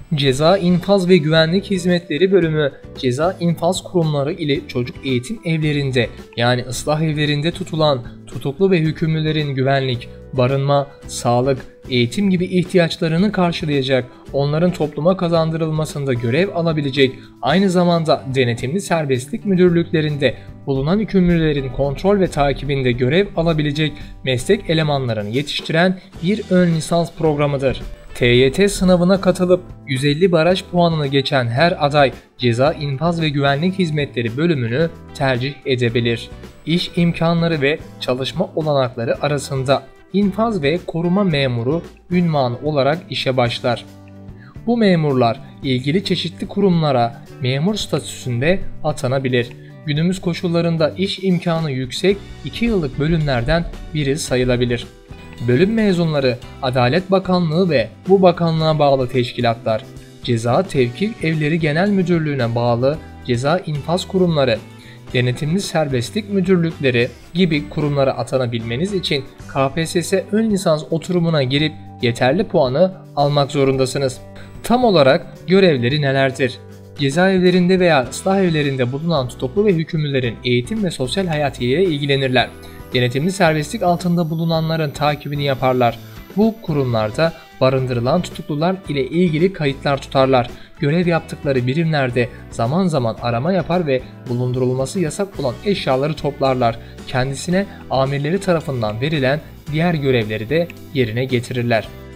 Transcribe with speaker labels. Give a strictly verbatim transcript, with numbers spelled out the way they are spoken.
Speaker 1: Ceza İnfaz ve Güvenlik Hizmetleri Bölümü, ceza infaz kurumları ile çocuk eğitim evlerinde yani ıslah evlerinde tutulan tutuklu ve hükümlülerin güvenlik, barınma, sağlık, eğitim gibi ihtiyaçlarını karşılayacak, onların topluma kazandırılmasında görev alabilecek, aynı zamanda denetimli serbestlik müdürlüklerinde bulunan hükümlülerin kontrol ve takibinde görev alabilecek meslek elemanlarını yetiştiren bir ön lisans programıdır. T Y T sınavına katılıp yüz elli baraj puanını geçen her aday Ceza İnfaz ve Güvenlik Hizmetleri bölümünü tercih edebilir. İş imkanları ve çalışma olanakları arasında infaz ve koruma memuru ünvanı olarak işe başlar. Bu memurlar ilgili çeşitli kurumlara memur statüsünde atanabilir. Günümüz koşullarında iş imkanı yüksek iki yıllık bölümlerden biri sayılabilir. Bölüm mezunları Adalet Bakanlığı ve bu bakanlığa bağlı teşkilatlar, Ceza Tevkif Evleri Genel Müdürlüğü'ne bağlı ceza infaz kurumları, denetimli serbestlik müdürlükleri gibi kurumlara atanabilmeniz için K P S S ön lisans oturumuna girip yeterli puanı almak zorundasınız. Tam olarak görevleri nelerdir? Cezaevlerinde veya ıslah evlerinde bulunan tutuklu ve hükümlülerin eğitim ve sosyal hayatıyla ilgilenirler. Denetimli serbestlik altında bulunanların takibini yaparlar. Bu kurumlarda barındırılan tutuklular ile ilgili kayıtlar tutarlar. Görev yaptıkları birimlerde zaman zaman arama yapar ve bulundurulması yasak olan eşyaları toplarlar. Kendisine amirleri tarafından verilen diğer görevleri de yerine getirirler.